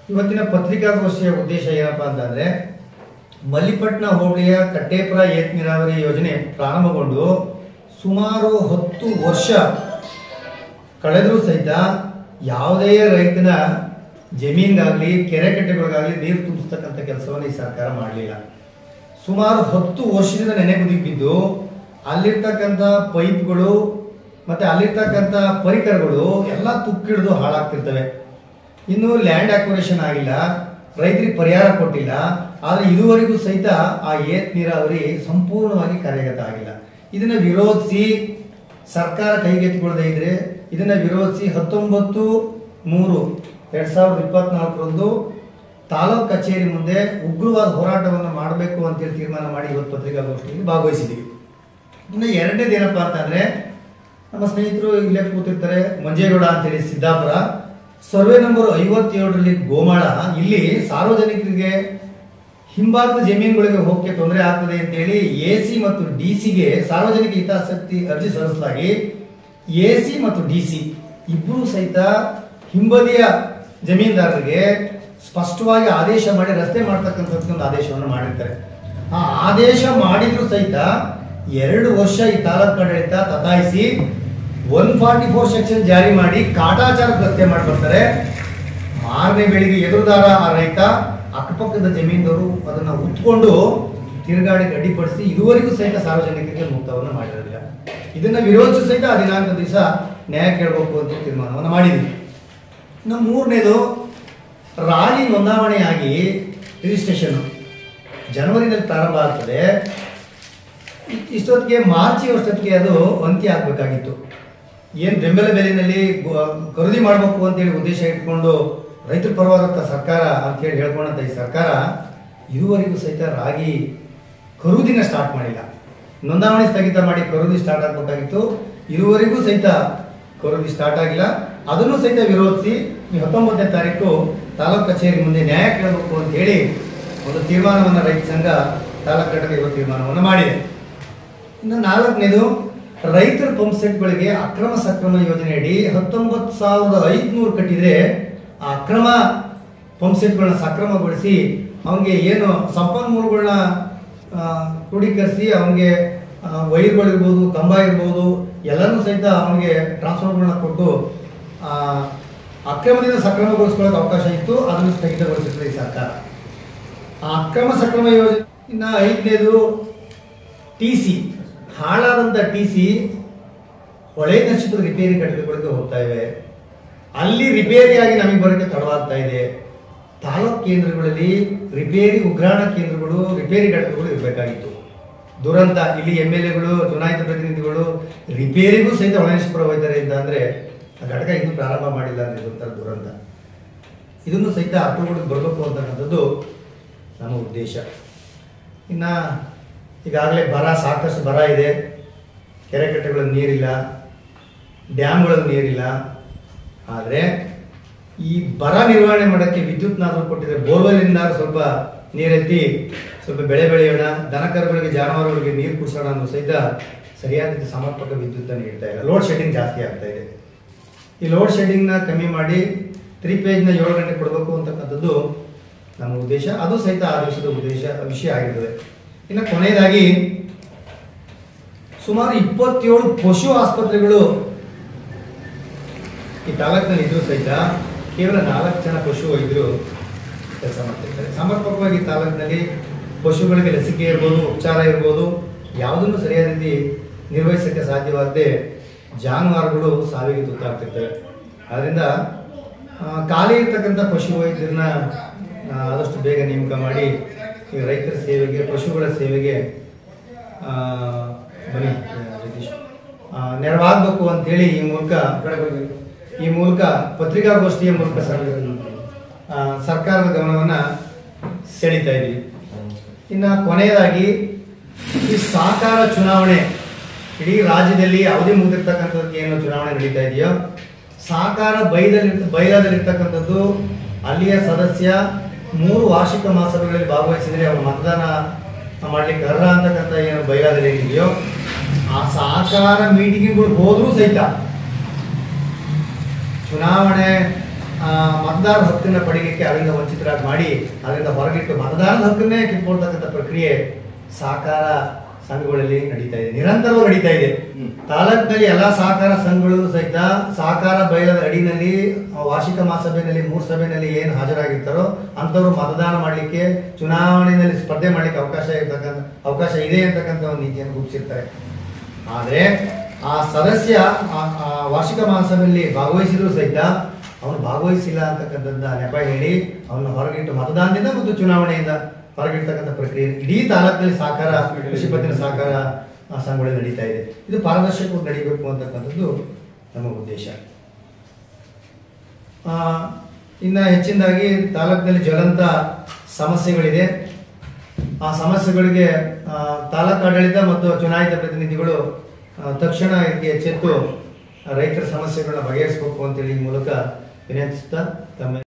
ಇವತ್ತಿನ ಪತ್ರಿಕಾಗೋಷ್ಠಿಯ ಉದ್ದೇಶ ಏನಪ್ಪಾ ಅಂತಂದ್ರೆ, ಮಲ್ಲಿಪಟ್ಟಣ ಹೋಬಳಿಯ ಕಟ್ಟೇಪುರ ಏತ ನೀರಾವರಿ ಯೋಜನೆ ಪ್ರಾರಂಭಗೊಂಡು ಸುಮಾರು 10 ವರ್ಷ ಕಳೆದರೂ ಸಹಿತ ಯಾವುದೇ ರೈತನ ಜಮೀನಿಗಾಗಲಿ ಕೆರೆ ಕಟ್ಟೆಗಳಿಗಾಗಲಿ ನೀರು ತುಂಬಿಸ್ತಕ್ಕಂಥ ಕೆಲಸವನ್ನು ಈ ಸರ್ಕಾರ ಮಾಡಲಿಲ್ಲ. ಸುಮಾರು 10 ವರ್ಷದಿಂದ ನೆನೆಗುದಿಗೆ ಬಿದ್ದು ಅಲ್ಲಿರ್ತಕ್ಕಂಥ ಪೈಪ್ಗಳು ಮತ್ತೆ ಅಲ್ಲಿರ್ತಕ್ಕಂಥ ಪರಿಕರಗಳು ಎಲ್ಲ ತುಕ್ಕಿಡಿದು ಹಾಳಾಗ್ತಿರ್ತವೆ. ಇನ್ನು ಲ್ಯಾಂಡ್ ಅಕ್ವಿರೇಷನ್ ಆಗಿಲ್ಲ, ರೈತರಿಗೆ ಪರಿಹಾರ ಕೊಟ್ಟಿಲ್ಲ. ಆದರೆ ಇದುವರೆಗೂ ಸಹಿತ ಆ ಏತ ನೀರಾವರಿ ಸಂಪೂರ್ಣವಾಗಿ ಕಾರ್ಯಗತ ಆಗಿಲ್ಲ. ಇದನ್ನ ವಿರೋಧಿಸಿ ಸರ್ಕಾರ ಕೈಗೆತ್ತಿಕೊಳ್ಳದೆ ಇದ್ರೆ ಇದನ್ನ ವಿರೋಧಿಸಿ 19/3/2024 ತಾಲೂಕು ಕಚೇರಿ ಮುಂದೆ ಉಗ್ರವಾದ ಹೋರಾಟವನ್ನು ಮಾಡಬೇಕು ಅಂತೇಳಿ ತೀರ್ಮಾನ ಮಾಡಿ ಇವತ್ತು ಪತ್ರಿಕಾಗೋಷ್ಠಿಯಲ್ಲಿ ಭಾಗವಹಿಸಿದ್ದೀವಿ. ಇನ್ನು ಎರಡನೇದು ಏನಪ್ಪಾ ಅಂತಂದ್ರೆ, ನಮ್ಮ ಸ್ನೇಹಿತರು ಇಲ್ಲೇ ಕೂತಿರ್ತಾರೆ, ಮಂಜೇಗೌಡ ಅಂತೇಳಿ ಸಿದ್ದಾಪುರ, ಸರ್ವೆ ನಂಬರ್ 57ರಲ್ಲಿ ಗೋಮಾಳ. ಇಲ್ಲಿ ಸಾರ್ವಜನಿಕರಿಗೆ ಹಿಂಭಾಗದ ಜಮೀನುಗಳಿಗೆ ಹೋಗಕ್ಕೆ ತೊಂದರೆ ಆಗ್ತದೆ ಅಂತೇಳಿ AC ಮತ್ತು DC ಸಾರ್ವಜನಿಕ ಹಿತಾಸಕ್ತಿ ಅರ್ಜಿ ಸಲ್ಲಿಸಲಾಗಿ AC ಮತ್ತು DC ಇಬ್ಬರು ಸಹಿತ ಹಿಂಬದಿಯ ಜಮೀನ್ದಾರರಿಗೆ ಸ್ಪಷ್ಟವಾಗಿ ಆದೇಶ ಮಾಡಿ ರಸ್ತೆ ಮಾಡ್ತಕ್ಕಂಥದ್ದು ಒಂದು ಆದೇಶವನ್ನು ಮಾಡಿರ್ತಾರೆ. ಆ ಆದೇಶ ಮಾಡಿದ್ರು ಸಹಿತ 2 ವರ್ಷ ಈ ತಾಲೂಕು ಆಡಳಿತ ತತಾಯಿಸಿ 144 ಸೆಕ್ಷನ್ ಜಾರಿ ಮಾಡಿ ಕಾಟಾಚಾರಕ್ಕೆ ರಸ್ತೆ ಮಾಡಿ ಬರ್ತಾರೆ. ಮಾರನೇ ಬೆಳಿಗ್ಗೆ ಎದುರುದಾರ ಆ ರೈತ ಅಕ್ಕಪಕ್ಕದ ಜಮೀನದವರು ಅದನ್ನ ಉತ್ಕೊಂಡು ತಿರುಗಾಡಿ ಅಡ್ಡಿಪಡಿಸಿ ಇದುವರೆಗೂ ಸಹಿತ ಸಾರ್ವಜನಿಕರಿಗೆ ಮುಕ್ತವನ್ನು ಮಾಡಿರೋದಿಲ್ಲ. ಇದನ್ನ ವಿರೋಧಿಸಿ ಸಹಿತ ಆ ದಿನಾಂಕ ದಿವಸ ನ್ಯಾಯ ಕೇಳಬೇಕು ಅಂತ ತೀರ್ಮಾನವನ್ನು ಮಾಡಿದ್ವಿ. ಇನ್ನು ಮೂರನೇದು, ರಾಲಿ ನೋಂದಾವಣೆಯಾಗಿ ರಿಜಿಸ್ಟ್ರೇಷನ್ ಜನವರಿನಲ್ಲಿ ಪ್ರಾರಂಭ ಆಗ್ತದೆ. ಇಷ್ಟೊತ್ತಿಗೆ ಮಾರ್ಚ್ ಅಷ್ಟೊತ್ತಿಗೆ ಅದು ಅಂತ್ಯ ಆಗಬೇಕಾಗಿತ್ತು. ಏನು ಬೆಂಬಲ ಬೆಲೆಯಲ್ಲಿ ಖರೀದಿ ಮಾಡಬೇಕು ಅಂತೇಳಿ ಉದ್ದೇಶ ಇಟ್ಕೊಂಡು ರೈತರ ಪರವಾದಂಥ ಸರ್ಕಾರ ಅಂತೇಳಿ ಹೇಳ್ಕೊಂಡಂಥ ಈ ಸರ್ಕಾರ ಇದುವರೆಗೂ ಸಹಿತ ರಾಗಿ ಖರೀದಿನ ಸ್ಟಾರ್ಟ್ ಮಾಡಿಲ್ಲ. ನೋಂದಾವಣಿ ಸ್ಥಗಿತ ಮಾಡಿ ಖರೀದಿ ಸ್ಟಾರ್ಟ್ ಆಗಬೇಕಾಗಿತ್ತು. ಇದುವರೆಗೂ ಸಹಿತ ಖರೀದಿ ಸ್ಟಾರ್ಟ್ ಆಗಿಲ್ಲ. ಅದನ್ನು ಸಹಿತ ವಿರೋಧಿಸಿ ಈ 19ನೇ ತಾರೀಕು ತಾಲೂಕು ಕಚೇರಿ ಮುಂದೆ ನ್ಯಾಯ ಕೇಳಬೇಕು ಅಂತ ಹೇಳಿ ಒಂದು ತೀರ್ಮಾನವನ್ನು ರೈತ ಸಂಘ ತಾಲೂಕು ಘಟಕ ಇವತ್ತು ತೀರ್ಮಾನವನ್ನು ಮಾಡಿದೆ. ಇನ್ನು 4ನೇದು, ರೈತರ ಪಂಪ್ ಸೆಟ್ಗಳಿಗೆ ಅಕ್ರಮ ಸಕ್ರಮ ಯೋಜನೆಯಡಿ 19,500 ಕಟ್ಟಿದ್ರೆ ಆ ಅಕ್ರಮ ಪಂಪ್ ಸೆಟ್ಗಳನ್ನ ಸಕ್ರಮಗೊಳಿಸಿ ಅವನಿಗೆ ಏನು ಸಂಪನ್ಮೂಲಗಳನ್ನ ಕ್ರೋಢೀಕರಿಸಿ ಅವನಿಗೆ ವೈರ್ಗಳಿರ್ಬೋದು, ಕಂಬ ಇರ್ಬೋದು, ಎಲ್ಲನೂ ಸಹಿತ ಅವನಿಗೆ ಟ್ರಾನ್ಸ್ಫಾರ್ಮರ್ಗಳನ್ನ ಕೊಟ್ಟು ಅಕ್ರಮದಿಂದ ಸಕ್ರಮಗೊಳಿಸ್ಕೊಳ್ಳೋಕೆ ಅವಕಾಶ ಇತ್ತು. ಅದನ್ನು ಸ್ಥಗಿತಗೊಳಿಸಿರ್ತದೆ ಈ ಸರ್ಕಾರ. ಆ ಅಕ್ರಮ ಸಕ್ರಮ ಯೋಜನೆ. ಇನ್ನು 5ನೇದು, TC ಹಾಳಾದಂಥ TC ಹೊಳೆ ನಕ್ಷತ್ರದ ರಿಪೇರಿ ಘಟಕಗಳಿಗೆ ಹೋಗ್ತಾ ಇವೆ. ಅಲ್ಲಿ ರಿಪೇರಿಯಾಗಿ ನಮಗೆ ಬರೋಕ್ಕೆ ತಡವಾಗ್ತಾ ಇದೆ. ತಾಲೂಕು ಕೇಂದ್ರಗಳಲ್ಲಿ ರಿಪೇರಿ ಉಗ್ರಾಣ ಕೇಂದ್ರಗಳು, ರಿಪೇರಿ ಘಟಕಗಳು ಇರಬೇಕಾಗಿತ್ತು. ದುರಂತ ಇಲ್ಲಿ MLAಗಳು, ಚುನಾಯಿತ ಪ್ರತಿನಿಧಿಗಳು ರಿಪೇರಿಗೂ ಸಹಿತ ಹೊಳೆನರಸೀಪುರ ಹೋಗ್ತಾರೆ ಅಂತ ಅಂದ್ರೆ ಆ ಘಟಕ ಇನ್ನೂ ಪ್ರಾರಂಭ ಮಾಡಿಲ್ಲ ಅಂದ್ರೆ ಇದೊಂಥರ ದುರಂತ. ಇದನ್ನು ಸಹಿತ ಅಕ್ಟೋಬರ್ಗೆ ಬರಬೇಕು ಅಂತಕ್ಕಂಥದ್ದು ನಮ್ಮ ಉದ್ದೇಶ. ಇನ್ನು ಈಗಾಗಲೇ ಸಾಕಷ್ಟು ಬರ ಇದೆ. ಕೆರೆ ಕಟ್ಟೆಗಳಲ್ಲಿ ನೀರಿಲ್ಲ, ಡ್ಯಾಮ್ಗಳಲ್ಲಿ ನೀರಿಲ್ಲ. ಆದರೆ ಈ ಬರ ನಿರ್ವಹಣೆ ಮಾಡೋಕ್ಕೆ ವಿದ್ಯುತ್ನಾದರೂ ಕೊಟ್ಟಿದ್ರೆ ಬೋರ್ವೆಲ್ಲಿಂದ ಸ್ವಲ್ಪ ನೀರೆತ್ತಿ ಸ್ವಲ್ಪ ಬೆಳೆ ಬೆಳೆಯೋಣ, ದನಕರುಗಳಿಗೆ ಜಾನುವಾರುಗಳಿಗೆ ನೀರು ಕುಡಿಸೋಣ ಅನ್ನೋ ಸಹಿತ ಸರಿಯಾದ ಸಮರ್ಪಕ ವಿದ್ಯುತ್ತನ್ನು ನೀಡ್ತಾ ಇಲ್ಲ. ಲೋಡ್ ಶೆಡ್ಡಿಂಗ್ ಜಾಸ್ತಿ ಆಗ್ತಾ ಇದೆ. ಈ ಲೋಡ್ ಶೆಡ್ಡಿಂಗ್ನ ಕಮ್ಮಿ ಮಾಡಿ 3 ಪೇಜ್ನ 7 ಗಂಟೆ ಕೊಡಬೇಕು ಅಂತಕ್ಕಂಥದ್ದು ನಮ್ಮ ಉದ್ದೇಶ. ಅದು ಸಹಿತ ಆ ದಿವಸದ ವಿಷಯ ಆಗಿರ್ತದೆ. ಇನ್ನು ಕೊನೆಯದಾಗಿ, ಸುಮಾರು 27 ಪಶು ಆಸ್ಪತ್ರೆಗಳು ಈ ತಾಲೂಕಿನಲ್ಲಿ ಇದ್ರೂ ಸಹಿತ ಕೇವಲ 4 ಜನ ಪಶು ವೈದ್ಯರು ಕೆಲಸ ಮಾಡ್ತಿರ್ತಾರೆ. ಸಮರ್ಪಕವಾಗಿ ತಾಲೂಕಿನಲ್ಲಿ ಪಶುಗಳಿಗೆ ಲಸಿಕೆ ಇರ್ಬೋದು, ಉಪಚಾರ ಇರ್ಬೋದು, ಯಾವುದನ್ನು ಸರಿಯಾದ ರೀತಿ ನಿರ್ವಹಿಸೋಕ್ಕೆ ಸಾಧ್ಯವಾಗದೆ ಜಾನುವಾರುಗಳು ಸಾವಿಗೆ ತುತ್ತಾಗ್ತಿರ್ತವೆ. ಆದ್ದರಿಂದ ಖಾಲಿ ಇರ್ತಕ್ಕಂಥ ಪಶು ವೈದ್ಯರನ್ನ ಆದಷ್ಟು ಬೇಗ ನೇಮಕ ಮಾಡಿ ಈ ರೈತರ ಸೇವೆಗೆ, ಪಶುಗಳ ಸೇವೆಗೆ ಬನ್ನಿ ಜಗದೀಶ್ ನೆರವಾಗಬೇಕು ಅಂತೇಳಿ ಈ ಮೂಲಕ ಪತ್ರಿಕಾಗೋಷ್ಠಿಯ ಮೂಲಕ ಸರ್ಕಾರದ ಗಮನವನ್ನು ಸೆಳೀತಾ ಇದ್ದೀವಿ. ಇನ್ನು ಕೊನೆಯದಾಗಿ, ಈ ಸಹಕಾರ ಚುನಾವಣೆ ಇಡೀ ರಾಜ್ಯದಲ್ಲಿ ಯಾವುದೇ ಮುಗಿದಿರ್ತಕ್ಕಂಥದ್ದಕ್ಕೆ ಏನು ಚುನಾವಣೆ ನಡೀತಾ ಇದೆಯೋ, ಸಹಕಾರ ಬೈಲಾದಲ್ಲಿರ್ತಕ್ಕಂಥದ್ದು ಅಲ್ಲಿಯ ಸದಸ್ಯ 3 ವಾರ್ಷಿಕ ಮಹಾಸಭೆಗಳಲ್ಲಿ ಭಾಗವಹಿಸಿದರೆ ಅವರು ಮತದಾನ ಮಾಡ್ಲಿಕ್ಕೆ ಅರ್ಹ ಅಂತಕ್ಕಂಥ ಏನು ಬೈಲಾದಲ್ಲಿ ಏನಿದೆಯೋ ಆ ಸಹಕಾರ ಮೀಟಿಂಗ್ಗಳು ಹೋದ್ರೂ ಸಹಿತ ಚುನಾವಣೆ ಮತದಾರರ ಹಕ್ಕನ್ನು ಪಡೀಲಿಕ್ಕೆ ಅದರಿಂದ ವಂಚಿತರಾಗಿ ಮಾಡಿ ಅದರಿಂದ ಹೊರಗಿಟ್ಟು ಮತದಾರರ ಹಕ್ಕನ್ನೇ ಕಿತ್ಕೊಳ್ತಕ್ಕಂಥ ಪ್ರಕ್ರಿಯೆ ಸಹಕಾರ ಸಂಘಗಳಲ್ಲಿ ನಡೀತಾ ಇದೆ, ನಿರಂತರವಾಗಿ ನಡೀತಾ ಇದೆ. ತಾಲೂಕಿನಲ್ಲಿ ಎಲ್ಲ ಸಹಕಾರ ಸಂಘಗಳು ಸಹಿತ ಸಹಕಾರ ಬಯಲದ ಅಡಿನಲ್ಲಿ ವಾರ್ಷಿಕ ಮಹಾಸಭೆಯಲ್ಲಿ 3 ಸಭೆಯಲ್ಲಿ ಏನು ಹಾಜರಾಗಿರ್ತಾರೋ ಅಂಥವ್ರು ಮತದಾನ ಮಾಡಲಿಕ್ಕೆ ಚುನಾವಣೆಯಲ್ಲಿ ಸ್ಪರ್ಧೆ ಮಾಡಲಿಕ್ಕೆ ಅವಕಾಶ ಇದೆ ಅಂತಕ್ಕಂಥ ಒಂದು ನೀತಿಯನ್ನು ರೂಪಿಸಿರ್ತಾರೆ. ಆದರೆ ಆ ಸದಸ್ಯ ವಾರ್ಷಿಕ ಮಹಾಸಭೆಯಲ್ಲಿ ಭಾಗವಹಿಸಿದ್ರು ಸಹಿತ ಅವನು ಭಾಗವಹಿಸಿಲ್ಲ ಅಂತಕ್ಕಂಥದ್ದ ನೆಪ ಹೇಳಿ ಅವನ್ನ ಹೊರಗಿಟ್ಟು ಮತದಾನದಿಂದ ಮತ್ತು ಚುನಾವಣೆಯಿಂದ ಹೊರಗಿಡ್ತಕ್ಕಂಥ ಪ್ರಕ್ರಿಯೆ ಇಡೀ ತಾಲೂಕಿನಲ್ಲಿ ಸಹಕಾರ ಕೃಷಿ ಪತ್ತಿನ ಸಹಕಾರ ಸಂಘಗಳು ನಡೀತಾ ಇದೆ. ಇದು ಪಾರದರ್ಶಕವಾಗಿ ನಡೀಬೇಕು ಅಂತಕ್ಕಂಥದ್ದು ನಮ್ಮ ಉದ್ದೇಶ. ಇನ್ನು ಹೆಚ್ಚಿನದಾಗಿ ತಾಲೂಕಿನಲ್ಲಿ ಜ್ವಲಂತ ಸಮಸ್ಯೆಗಳಿದೆ. ಆ ಸಮಸ್ಯೆಗಳಿಗೆ ತಾಲೂಕು ಆಡಳಿತ ಮತ್ತು ಚುನಾಯಿತ ಪ್ರತಿನಿಧಿಗಳು ತಕ್ಷಣ ಇದಕ್ಕೆ ಎಚ್ಚೆತ್ತು ರೈತರ ಸಮಸ್ಯೆಗಳನ್ನ ಬಗೆಹರಿಸಬೇಕು ಅಂತೇಳಿ ಈ ಮೂಲಕ ವಿನಂತಿಸ್ತಾ ತಮ್ಮ